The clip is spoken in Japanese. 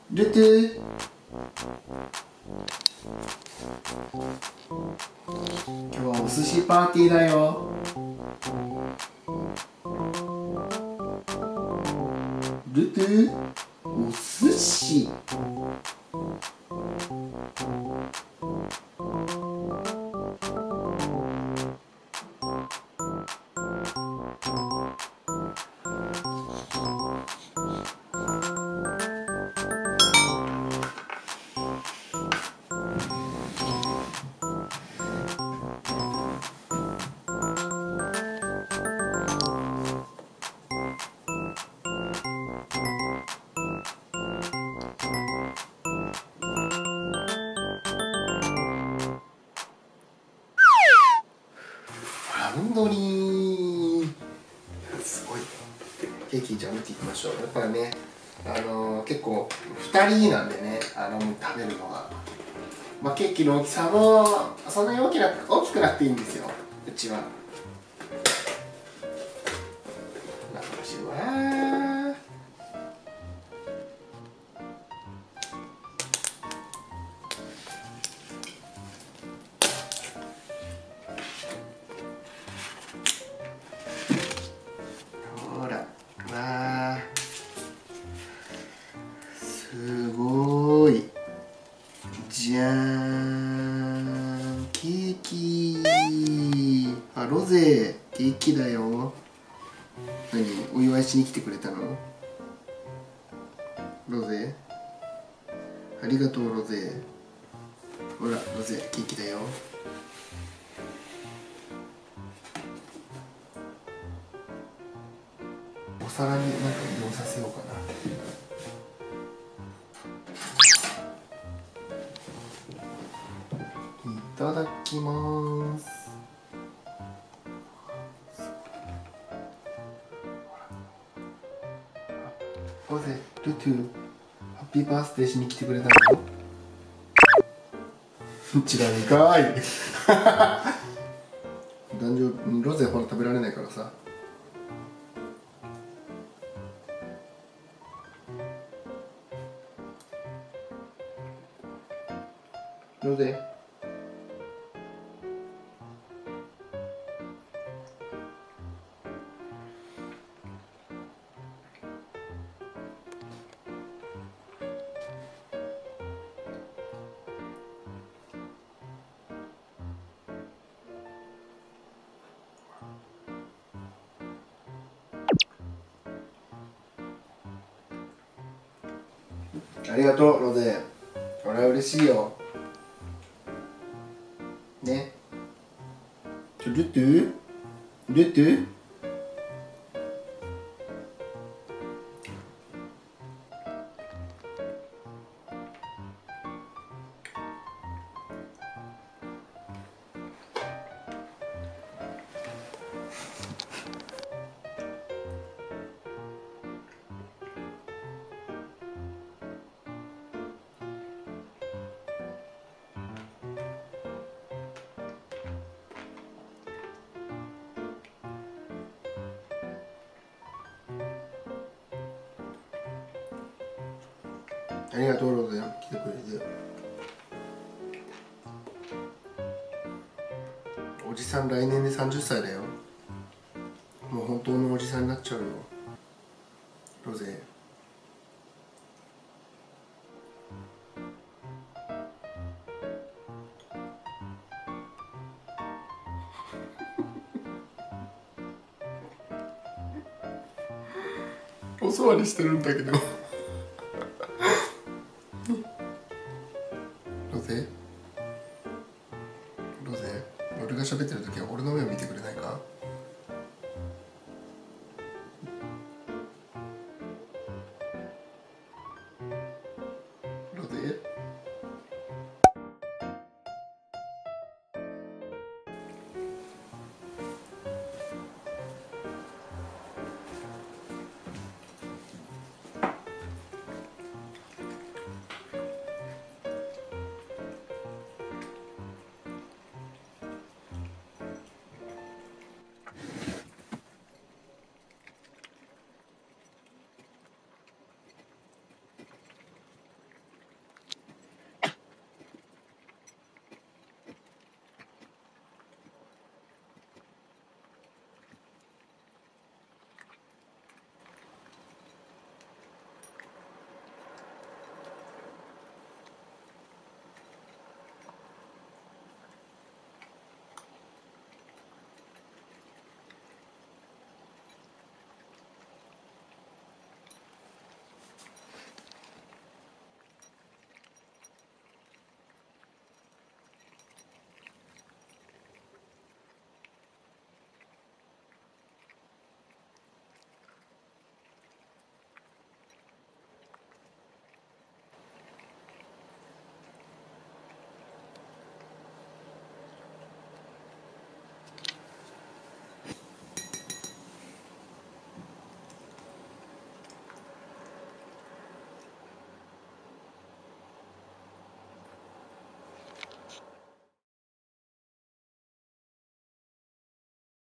ルトゥ今日はお寿司パーティーだよ。ルトゥお寿司ハンドリーすごい。ケーキじゃあ見ていきましょう。やっぱりね、結構2人なんでね、食べるのが、まあ、ケーキの大きさもそんなに大きくなくていいんですよ、うちは。うわー、ほら、わー、すごい。じゃーん、ケーキ。あ、ロゼケーキだよ。何、お祝いしに来てくれたの？ロゼ、ありがとうロゼ。ほらロゼケーキだよ。お皿になんか移動させようかな。いただきます。ロゼ、ルトゥ、ハッピーバースデーしに来てくれたの？違うかい。誕生日、ロゼほら食べられないからさ。ロゼ、ありがとうロゼ、俺は嬉しいよね。ルトゥルトゥ、ありがとうロゼ、来てくれて。おじさん来年で30歳だよ。もう本当のおじさんになっちゃうよロゼ。お座りしてるんだけど。ロゼ、ロゼ、俺が喋ってる時は俺の目を見てくれない。